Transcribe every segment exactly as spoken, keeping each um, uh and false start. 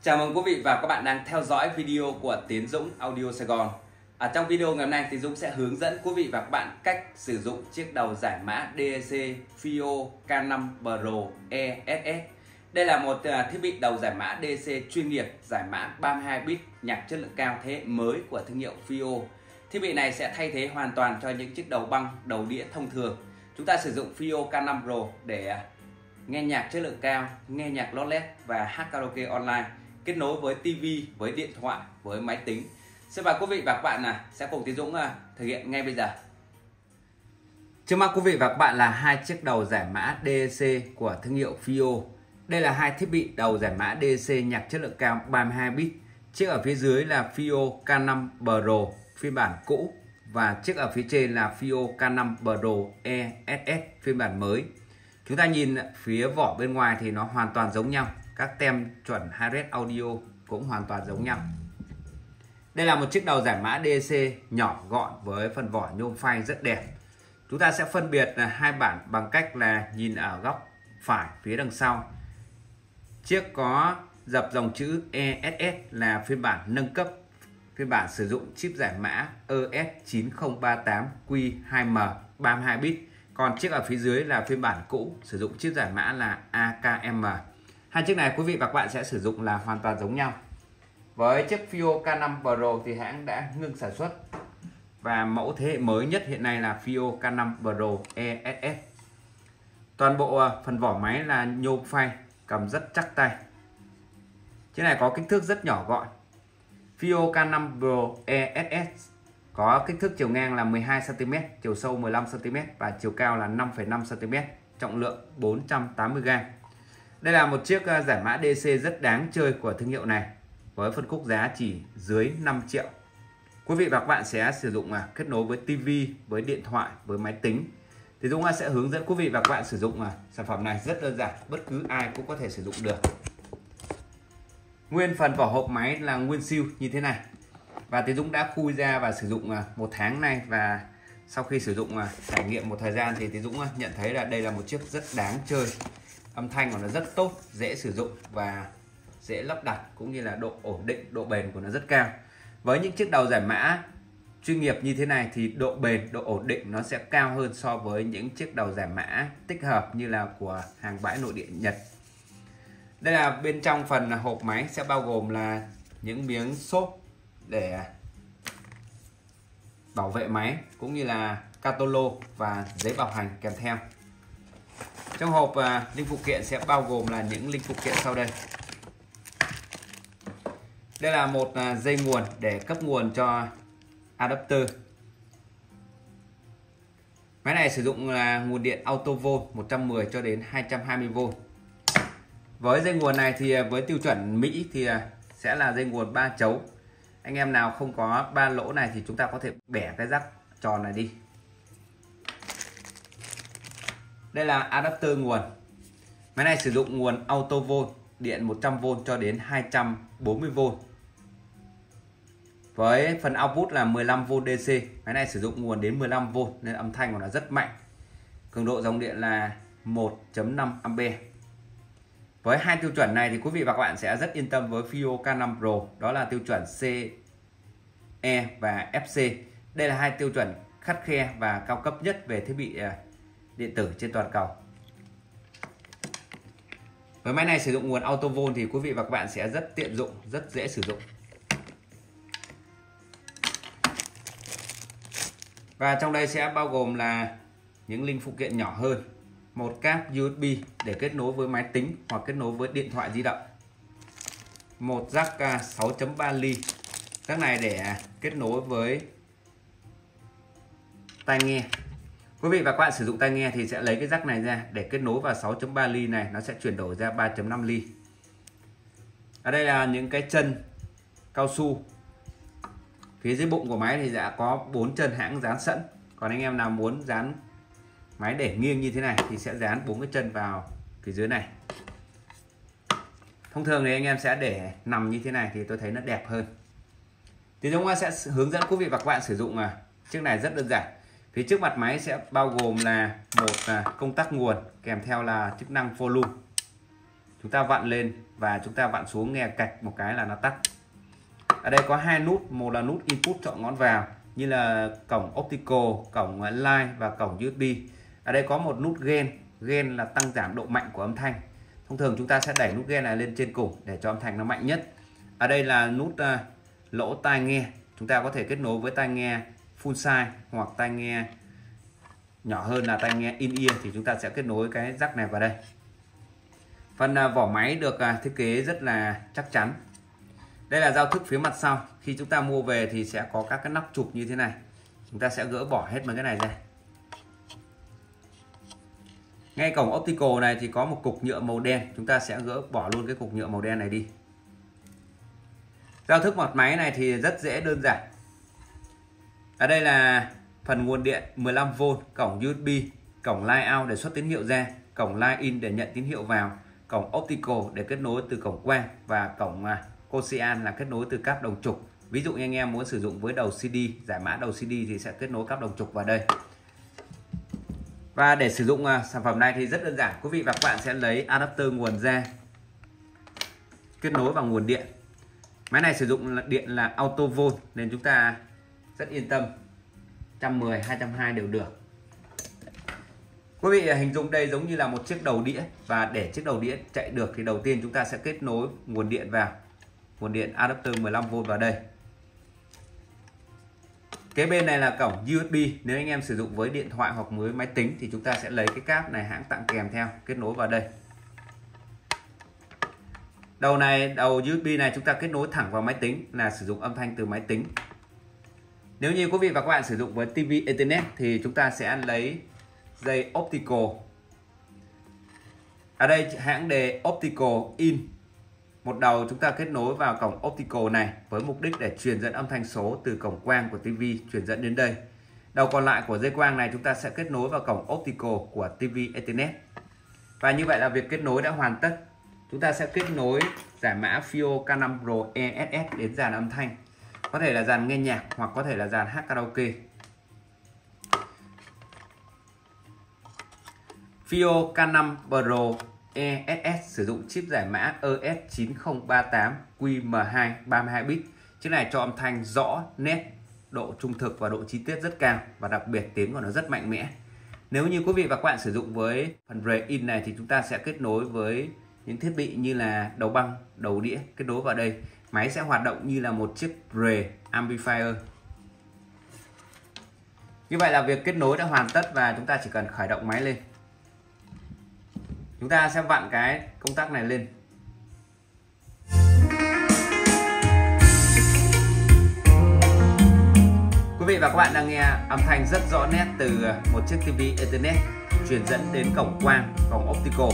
Chào mừng quý vị và các bạn đang theo dõi video của Tiến Dũng Audio Sài Gòn. Ở trong video ngày hôm nay, Tiến Dũng sẽ hướng dẫn quý vị và các bạn cách sử dụng chiếc đầu giải mã đê e xê Fio K năm Pro E S S. Đây là một thiết bị đầu giải mã đê e xê chuyên nghiệp giải mã ba mươi hai bit nhạc chất lượng cao thế hệ mới của thương hiệu Fio. Thiết bị này sẽ thay thế hoàn toàn cho những chiếc đầu băng, đầu đĩa thông thường. Chúng ta sử dụng Fio K năm Pro để nghe nhạc chất lượng cao, nghe nhạc lót-lét và hát karaoke online, kết nối với tivi, với điện thoại, với máy tính. Xin mời quý vị và các bạn là sẽ cùng Tiến Dũng thực hiện ngay bây giờ. Trước mắt quý vị và các bạn là hai chiếc đầu giải mã đê e xê của thương hiệu Fio. Đây là hai thiết bị đầu giải mã đê e xê nhạc chất lượng cao ba mươi hai bit. Chiếc ở phía dưới là Fio K năm Pro phiên bản cũ và chiếc ở phía trên là Fio K năm Pro E S S phiên bản mới. Chúng ta nhìn phía vỏ bên ngoài thì nó hoàn toàn giống nhau. Các tem chuẩn hai res audio cũng hoàn toàn giống nhau. Đây là một chiếc đầu giải mã đê e xê nhỏ gọn với phần vỏ nhôm phay rất đẹp. Chúng ta sẽ phân biệt là hai bản bằng cách là nhìn ở góc phải phía đằng sau. Chiếc có dập dòng chữ E S S là phiên bản nâng cấp, phiên bản sử dụng chip giải mã E S chín không ba tám Q hai M ba mươi hai bit. Còn chiếc ở phía dưới là phiên bản cũ sử dụng chip giải mã là A K M. Hai chiếc này quý vị và các bạn sẽ sử dụng là hoàn toàn giống nhau. Với chiếc Fio K năm Pro thì hãng đã ngưng sản xuất và mẫu thế hệ mới nhất hiện nay là Fio K năm Pro E S S. Toàn bộ phần vỏ máy là nhôm phay, cầm rất chắc tay. Chiếc này có kích thước rất nhỏ gọn. Fio K năm Pro E S S có kích thước chiều ngang là mười hai xăng ti mét, chiều sâu mười lăm xăng ti mét và chiều cao là năm phẩy năm xăng ti mét, trọng lượng bốn trăm tám mươi gam. Đây là một chiếc giải mã đê e xê rất đáng chơi của thương hiệu này với phân khúc giá chỉ dưới năm triệu. Quý vị và các bạn sẽ sử dụng kết nối với tivi, với điện thoại, với máy tính. Thì Dũng sẽ hướng dẫn quý vị và các bạn sử dụng sản phẩm này rất đơn giản, bất cứ ai cũng có thể sử dụng được. Nguyên phần vỏ hộp máy là nguyên siêu như thế này. Và Tiến Dũng đã khui ra và sử dụng một tháng nay, và sau khi sử dụng trải nghiệm một thời gian thì Tiến Dũng nhận thấy là đây là một chiếc rất đáng chơi. Âm thanh của nó rất tốt, dễ sử dụng và dễ lắp đặt, cũng như là độ ổn định, độ bền của nó rất cao. Với những chiếc đầu giải mã chuyên nghiệp như thế này thì độ bền, độ ổn định nó sẽ cao hơn so với những chiếc đầu giải mã tích hợp như là của hàng bãi nội địa Nhật. Đây là bên trong phần hộp máy sẽ bao gồm là những miếng xốp để bảo vệ máy, cũng như là catalog và giấy bảo hành kèm theo. Trong hộp uh, linh phụ kiện sẽ bao gồm là những linh phụ kiện sau đây. Đây là một uh, dây nguồn để cấp nguồn cho adapter. Máy này sử dụng là uh, nguồn điện auto volt một trăm mười cho đến hai trăm hai mươi vôn. Với dây nguồn này thì uh, với tiêu chuẩn Mỹ thì uh, sẽ là dây nguồn ba chấu. Anh em nào không có ba lỗ này thì chúng ta có thể bẻ cái rắc tròn này đi. Đây là adapter nguồn. Máy này sử dụng nguồn auto volt, điện một trăm vôn cho đến hai trăm bốn mươi vôn. Với phần output là mười lăm vôn đê xê. Máy này sử dụng nguồn đến mười lăm vôn nên âm thanh của nó rất mạnh. Cường độ dòng điện là một phẩy năm ampe. Với hai tiêu chuẩn này thì quý vị và các bạn sẽ rất yên tâm với Fio K năm Pro. Đó là tiêu chuẩn C E và F C. Đây là hai tiêu chuẩn khắt khe và cao cấp nhất về thiết bị điện tử trên toàn cầu. Với máy này sử dụng nguồn auto volt thì quý vị và các bạn sẽ rất tiện dụng, rất dễ sử dụng. Và trong đây sẽ bao gồm là những linh phụ kiện nhỏ hơn. Một cáp U S B để kết nối với máy tính hoặc kết nối với điện thoại di động. Một jack sáu chấm ba ly. Jack này để kết nối với tai nghe. Quý vị và các bạn sử dụng tai nghe thì sẽ lấy cái jack này ra để kết nối vào sáu chấm ba ly này, nó sẽ chuyển đổi ra ba chấm năm ly. Ở đây là những cái chân cao su. Phía dưới bụng của máy thì đã có bốn chân hãng dán sẵn. Còn anh em nào muốn dán máy để nghiêng như thế này thì sẽ dán bốn cái chân vào phía dưới này. Thông thường thì anh em sẽ để nằm như thế này thì tôi thấy nó đẹp hơn. Thì chúng ta sẽ hướng dẫn quý vị và các bạn sử dụng chiếc này rất đơn giản. Phía trước mặt máy sẽ bao gồm là một công tắc nguồn kèm theo là chức năng volume. chúng ta vặn lên và chúng ta vặn xuống, nghe cạch một cái là nó tắt. Ở đây có hai nút, một là nút input chọn ngón vào như là cổng optical, cổng line và cổng u ét bê. Ở đây có một nút gain, gain là tăng giảm độ mạnh của âm thanh. Thông thường chúng ta sẽ đẩy nút gain này lên trên cùng để cho âm thanh nó mạnh nhất. Ở đây là nút uh, lỗ tai nghe, chúng ta có thể kết nối với tai nghe full size hoặc tai nghe nhỏ hơn là tai nghe in ear, thì chúng ta sẽ kết nối cái jack này vào đây. Phần uh, vỏ máy được uh, thiết kế rất là chắc chắn. Đây là giao thức phía mặt sau. Khi chúng ta mua về thì sẽ có các cái nắp chụp như thế này. Chúng ta sẽ gỡ bỏ hết mấy cái này ra. Ngay cổng optical này thì có một cục nhựa màu đen, chúng ta sẽ gỡ bỏ luôn cái cục nhựa màu đen này đi. Giao thức mặt máy này thì rất dễ đơn giản. Ở đây là phần nguồn điện mười lăm vôn, cổng u ét bê, cổng line out để xuất tín hiệu ra, cổng line in để nhận tín hiệu vào, cổng optical để kết nối từ cổng quang và cổng Coaxial là kết nối từ cáp đồng trục. Ví dụ như anh em muốn sử dụng với đầu xê đê, giải mã đầu xê đê thì sẽ kết nối cáp đồng trục vào đây. Và để sử dụng uh, sản phẩm này thì rất đơn giản. Quý vị và các bạn sẽ lấy adapter nguồn ra, kết nối vào nguồn điện. Máy này sử dụng điện là auto volt nên chúng ta rất yên tâm, một trăm mười, hai trăm hai mươi đều được. Quý vị hình dung đây giống như là một chiếc đầu đĩa, và để chiếc đầu đĩa chạy được thì đầu tiên chúng ta sẽ kết nối nguồn điện vào, nguồn điện adapter mười lăm vôn vào đây. Cái bên này là cổng u ét bê, nếu anh em sử dụng với điện thoại hoặc với máy tính thì chúng ta sẽ lấy cái cáp này hãng tặng kèm theo, kết nối vào đây. Đầu này, đầu u ét bê này chúng ta kết nối thẳng vào máy tính là sử dụng âm thanh từ máy tính. Nếu như quý vị và các bạn sử dụng với ti vi Ethernet thì chúng ta sẽ lấy dây optical. Ở đây hãng đề optical in. Một đầu chúng ta kết nối vào cổng optical này với mục đích để truyền dẫn âm thanh số từ cổng quang của ti vi truyền dẫn đến đây. Đầu còn lại của dây quang này chúng ta sẽ kết nối vào cổng optical của ti vi Ethernet. Và như vậy là việc kết nối đã hoàn tất. Chúng ta sẽ kết nối giải mã Fio K năm Pro E S S đến dàn âm thanh. Có thể là dàn nghe nhạc hoặc có thể là dàn hát karaoke. Fio K năm Pro E S S sử dụng chip giải mã E S chín không ba tám Q M hai ba mươi hai bit. Chiếc này cho âm thanh rõ, nét, độ trung thực và độ chi tiết rất cao, và đặc biệt tiếng của nó rất mạnh mẽ. Nếu như quý vị và các bạn sử dụng với phần rời in này thì chúng ta sẽ kết nối với những thiết bị như là đầu băng, đầu đĩa, kết nối vào đây. Máy sẽ hoạt động như là một chiếc rời amplifier. Như vậy là việc kết nối đã hoàn tất và chúng ta chỉ cần khởi động máy lên. Chúng ta sẽ vặn cái công tắc này lên. Quý vị và các bạn đang nghe âm thanh rất rõ nét từ một chiếc ti vi Ethernet truyền dẫn đến cổng quang, cổng optical.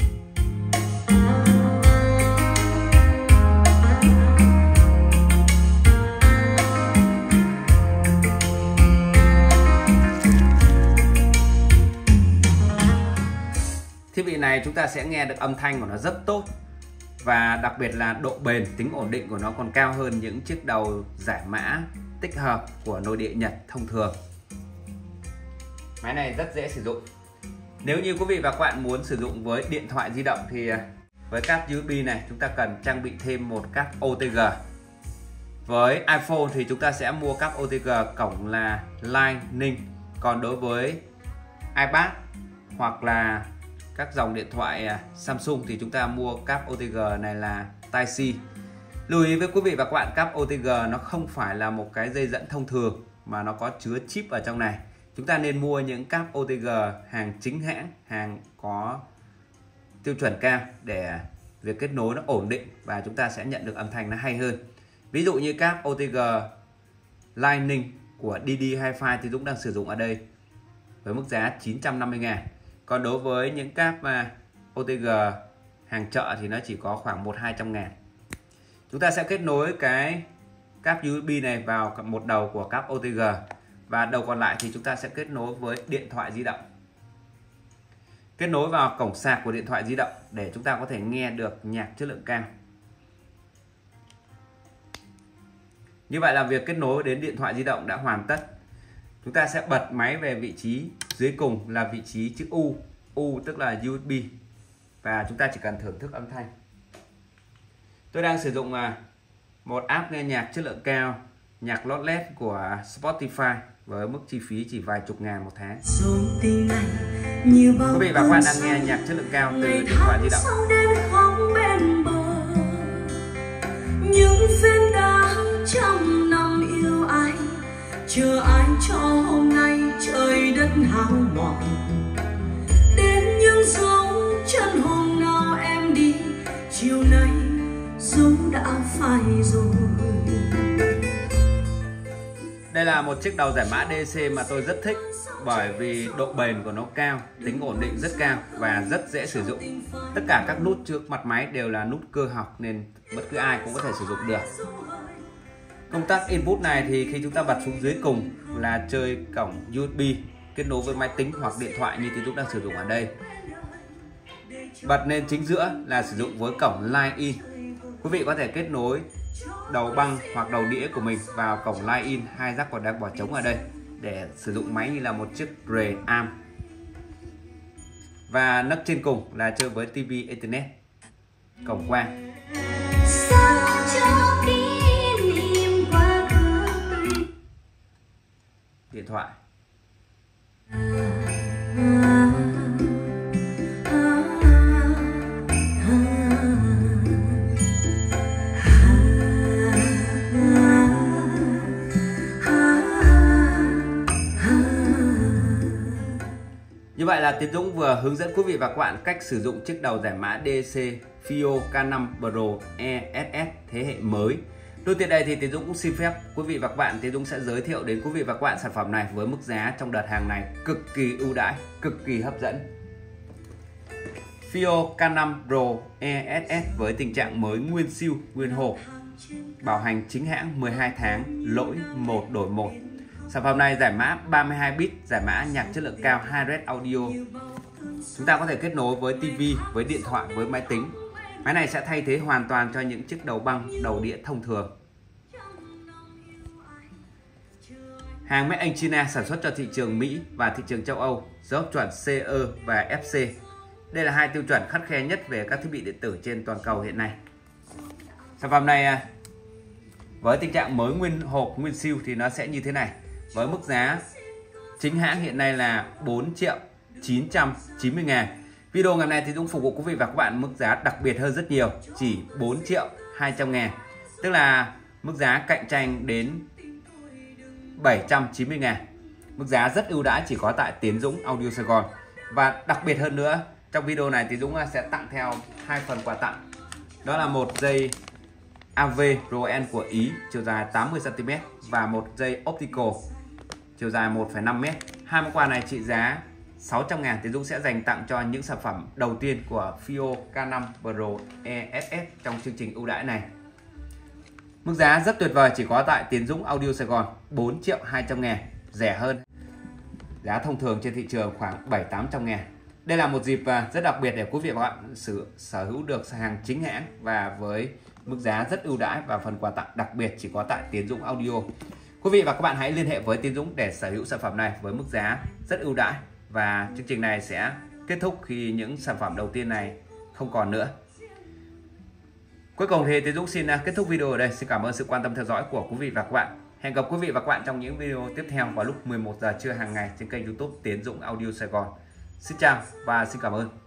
Thiết bị này chúng ta sẽ nghe được âm thanh của nó rất tốt, và đặc biệt là độ bền, tính ổn định của nó còn cao hơn những chiếc đầu giải mã tích hợp của nội địa Nhật thông thường. Máy này rất dễ sử dụng. Nếu như quý vị và các bạn muốn sử dụng với điện thoại di động thì với cáp u ét bê này chúng ta cần trang bị thêm một cáp o tê giê. Với iPhone thì chúng ta sẽ mua cáp o tê giê cổng là Lightning. Còn đối với iPad hoặc là các dòng điện thoại Samsung thì chúng ta mua cáp o tê giê này là Type-C. Lưu ý với quý vị và các bạn, cáp o tê giê nó không phải là một cái dây dẫn thông thường mà nó có chứa chip ở trong này. Chúng ta nên mua những cáp o tê giê hàng chính hãng, hàng có tiêu chuẩn cao để việc kết nối nó ổn định và chúng ta sẽ nhận được âm thanh nó hay hơn. Ví dụ như cáp o tê giê Lightning của đê đê Hi-Fi thì Dũng đang sử dụng ở đây với mức giá chín trăm năm mươi ngàn. Còn đối với những cáp o tê giê hàng chợ thì nó chỉ có khoảng một hai trăm ngàn. Chúng ta sẽ kết nối cái cáp u ét bê này vào một đầu của cáp o tê giê, và đầu còn lại thì chúng ta sẽ kết nối với điện thoại di động. Kết nối vào cổng sạc của điện thoại di động để chúng ta có thể nghe được nhạc chất lượng cao. Như vậy là việc kết nối đến điện thoại di động đã hoàn tất. Chúng ta sẽ bật máy về vị trí dưới cùng là vị trí chữ U. U tức là u ét bê. và chúng ta chỉ cần thưởng thức âm thanh. Tôi đang sử dụng một app nghe nhạc chất lượng cao, nhạc lossless của Spotify với mức chi phí chỉ vài chục ngàn một tháng. Quý vị và các bạn đang nghe nhạc chất lượng cao từ điện thoại di động. Những viên đá trăm năm yêu anh, chờ anh cho hôm nay trời đất hao mòn. Đến những dấu chân hôm nào em đi, chiều nay dấu đã phai rồi. Đây là một chiếc đầu giải mã đê xê mà tôi rất thích bởi vì độ bền của nó cao, tính ổn định rất cao và rất dễ sử dụng. Tất cả các nút trước mặt máy đều là nút cơ học nên bất cứ ai cũng có thể sử dụng được. Công tắc input này thì khi chúng ta bật xuống dưới cùng là chơi cổng u ét bê kết nối với máy tính hoặc điện thoại như chúng đang sử dụng ở đây. Bật lên chính giữa là sử dụng với cổng line in. Quý vị có thể kết nối đầu băng hoặc đầu đĩa của mình vào cổng line in, hai jack còn đang bỏ trống ở đây để sử dụng máy như là một chiếc preamp. Và nấc trên cùng là chơi với tivi Ethernet, cổng quang. Điện thoại. Như vậy là Tiến Dũng vừa hướng dẫn quý vị và các bạn cách sử dụng chiếc đầu giải mã đê xê Fio K năm Pro E S S thế hệ mới. Đầu tiên đây thì Tiến Dũng cũng xin phép quý vị và các bạn, Tiến Dũng sẽ giới thiệu đến quý vị và các bạn sản phẩm này với mức giá trong đợt hàng này cực kỳ ưu đãi, cực kỳ hấp dẫn. Fio K năm Pro E S S với tình trạng mới nguyên siêu, nguyên hộp, bảo hành chính hãng mười hai tháng, lỗi một đổi một. Sản phẩm này giải mã ba mươi hai bit, giải mã nhạc chất lượng cao Hi-Res Audio. Chúng ta có thể kết nối với tivi, với điện thoại, với máy tính. Máy này sẽ thay thế hoàn toàn cho những chiếc đầu băng, đầu đĩa thông thường. Hàng made in China, sản xuất cho thị trường Mỹ và thị trường châu Âu, số chuẩn C E và F C. Đây là hai tiêu chuẩn khắt khe nhất về các thiết bị điện tử trên toàn cầu hiện nay. Sản phẩm này với tình trạng mới nguyên hộp, nguyên siêu thì nó sẽ như thế này. Với mức giá chính hãng hiện nay là bốn triệu chín trăm chín mươi ngàn. Video ngày hôm nay thì Dũng phục vụ quý vị và các bạn mức giá đặc biệt hơn rất nhiều, chỉ bốn triệu hai trăm ngàn. Tức là mức giá cạnh tranh đến bảy trăm chín mươi ngàn. Mức giá rất ưu đãi chỉ có tại Tiến Dũng Audio Sài Gòn. Và đặc biệt hơn nữa, trong video này Tiến Dũng sẽ tặng theo hai phần quà tặng. Đó là một dây a vê Roen của Ý chiều dài tám mươi xăng ti mét và một dây optical chiều dài một phẩy năm mét. Hai món quà này trị giá sáu trăm ngàn. Tiến Dũng sẽ dành tặng cho những sản phẩm đầu tiên của Fio K năm Pro E S S trong chương trình ưu đãi này. Mức giá rất tuyệt vời, chỉ có tại Tiến Dũng Audio Sài Gòn, bốn triệu hai trăm ngàn, rẻ hơn giá thông thường trên thị trường khoảng bảy tám trăm ngàn. Đây là một dịp rất đặc biệt để quý vị và các bạn sở, sở hữu được hàng chính hãng và với mức giá rất ưu đãi và phần quà tặng đặc biệt chỉ có tại Tiến Dũng Audio. Quý vị và các bạn hãy liên hệ với Tiến Dũng để sở hữu sản phẩm này với mức giá rất ưu đãi, và chương trình này sẽ kết thúc khi những sản phẩm đầu tiên này không còn nữa. Cuối cùng thì Tiến Dũng xin kết thúc video ở đây. Xin cảm ơn sự quan tâm theo dõi của quý vị và các bạn. Hẹn gặp quý vị và các bạn trong những video tiếp theo vào lúc mười một giờ trưa hàng ngày trên kênh YouTube Tiến Dũng Audio Sài Gòn. Xin chào và xin cảm ơn.